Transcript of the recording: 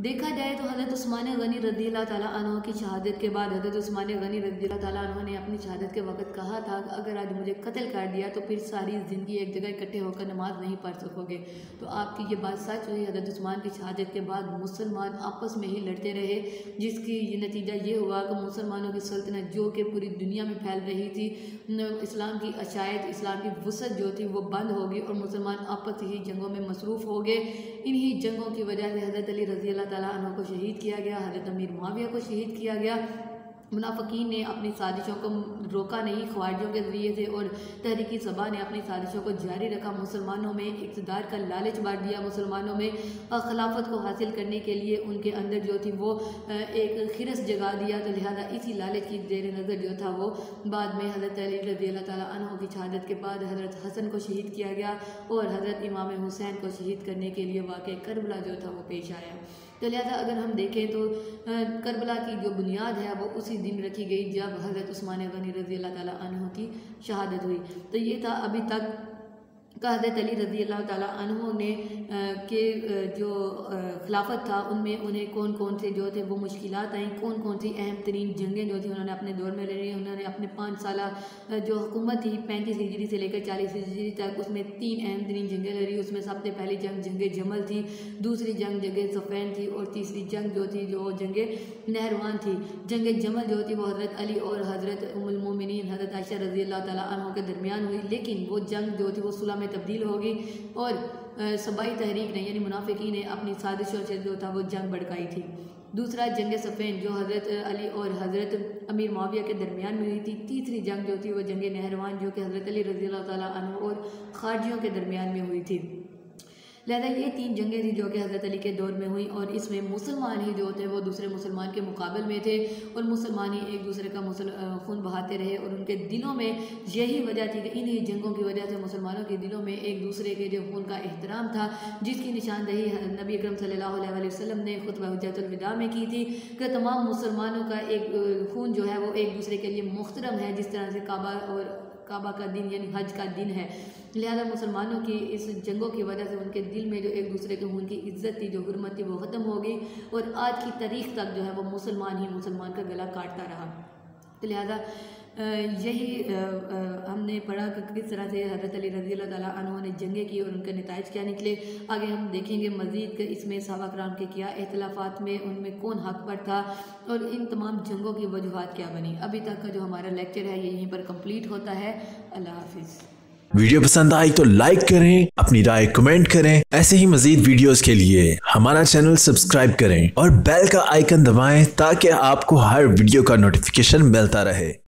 देखा जाए तो हज़रत उस्मान गनी रज़ी अल्लाह ताला अन्हु की शहादत के बाद हज़रत उस्मान गनी रज़ी अल्लाह ताला अन्हु ने अपनी शहादत के वक्त कहा था कि अगर आज मुझे कत्ल कर दिया तो फिर सारी ज़िंदगी एक जगह इकट्ठे होकर नमाज नहीं पढ़ सकोगे। तो आपकी ये बात सच हुई। हज़रत उस्मान की शहादत के बाद मुसलमान आपस में ही लड़ते रहे, जिसकी नतीजा ये हुआ कि मुसलमानों की सल्तनत जो कि पूरी दुनिया में फैल रही थी, इस्लाम की अशायत, इस्लाम की वसअत जो थी वो बंद होगी और मुसलमान आपस ही जंगों में मसरूफ़ हो गए। इन्हीं जंगों की वजह से हज़रत अली रज़ी अल्लाह ताला अन्हु को शहीद किया गया, हज़रत अमीर मुआविया को शहीद किया गया। मुनाफिकीन ने अपनी साजिशों को रोका नहीं, ख्वारिजों के ज़रिए से, और तहरीकी सबा ने अपनी साजिशों को जारी रखा। मुसलमानों में इक़्तिदार का लालच बांट दिया, मुसलमानों में खिलाफत को हासिल करने के लिए उनके अंदर जो थी वो एक खिरस जगा दिया। तो लिहाजा इसी लालच की ज़ेर नज़र जो था वो बाद में हज़रत अली रज़ी अल्लाह ताला अन्हु की शहादत के बाद हज़रत हसन को शहीद किया गया और हज़रत इमाम हुसैन को शहीद करने के लिए वाक़या करबला जो था वो पेश आया। तो लिहाजा अगर हम देखें तो करबला की जो बुनियाद है वो उसी दिन रखी गई जब हज़रत उस्मान गनी रज़ी अल्लाह ताला अन्हु की शहादत हुई। तो ये था अभी तक का हज़रत अली रज़ी अल्लाह ताला अन्हु ने के जो खिलाफत था उनमें उन्हें कौन कौन से जो थे वो मुश्किलात आई, कौन कौन सी अहम तरीन जंगें जो थी उन्होंने अपने दौर में लड़ी। उन्होंने अपने 5 साल जो हुकूमत थी 35 हिजरी से लेकर 40 हिजरी तक, उसमें 3 अहम तरीन जंगें लड़ी। उसमें सबसे पहली जंग जंग जमल थी, दूसरी जंग जंग सफ़ैन थी और तीसरी जंग जो थी जो जंग नहरवान थी। जंग जमल जो थी वो हज़रत अली और हज़रत उम्मुल मोमिनीन हज़रत आयशा रज़ी अल्लाह ताला अन्हा के दरमियान हुई, लेकिन वो जंग जो थी वो सुलह में तब्दील हो गई और सबाई तहरीक ने यानी मुनाफिकीन ने अपनी साजिशों से जो था वो जंग भड़काई थी। दूसरा जंग सफ़ैन जो हज़रत अली और हज़रत अमीर मुआविया के दरमियान में हुई थी। तीसरी जंग जो थी वो जंग नहरवान जो कि हज़रत अली रज़ी अल्लाह ताला अन्हु और खारजियों के दरमियान में हुई थी। लिहाजा ये 3 जंगें थी जो कि हज़रत अली के दौर में हुई और इसमें मुसलमान ही जो थे वो दूसरे मुसलमान के मुकाबले में थे और मुसलमान ही एक दूसरे का खून बहाते रहे और उनके दिलों में यही वजह थी कि इन्हीं जंगों की वजह से मुसलमानों के दिलों में एक दूसरे के जो खून का एहतराम था, जिसकी निशानदही नबी अकरम सल्लल्लाहु अलैहि वसल्लम ने खुतबा हुज्जतुल विदा में की थी कि तमाम मुसलमानों का एक खून जो है वो एक दूसरे के लिए मुहतरम है, जिस तरह से काबा का दिन यानी हज का दिन है। लिहाजा मुसलमानों की इस जंगों की वजह से उनके दिल में जो एक दूसरे के खून की इज्जत थी, जो हुर्मत थी, वो ख़त्म हो गई और आज की तारीख़ तक जो है वो मुसलमान ही मुसलमान का गला काटता रहा। तो लिहाजा यही हमने पढ़ा कि किस तरह से हज़रत अली रज़ी अल्लाह ताला अन्हु ने जंगें की और उनके नताइज क्या निकले। आगे हम देखेंगे मज़ीद कि इसमें सहाबा किराम के क्या इख्तिलाफ़ात में उनमें कौन हक़ पर था और इन तमाम जंगों की वजूहात क्या बनी। अभी तक का जो हमारा लेक्चर है ये यहीं पर कंप्लीट होता है। अल्लाह हाफिज़। वीडियो पसंद आई तो लाइक करें, अपनी राय कमेंट करें। ऐसे ही मजीद वीडियोस के लिए हमारा चैनल सब्सक्राइब करें और बेल का आइकन दबाएं ताकि आपको हर वीडियो का नोटिफिकेशन मिलता रहे।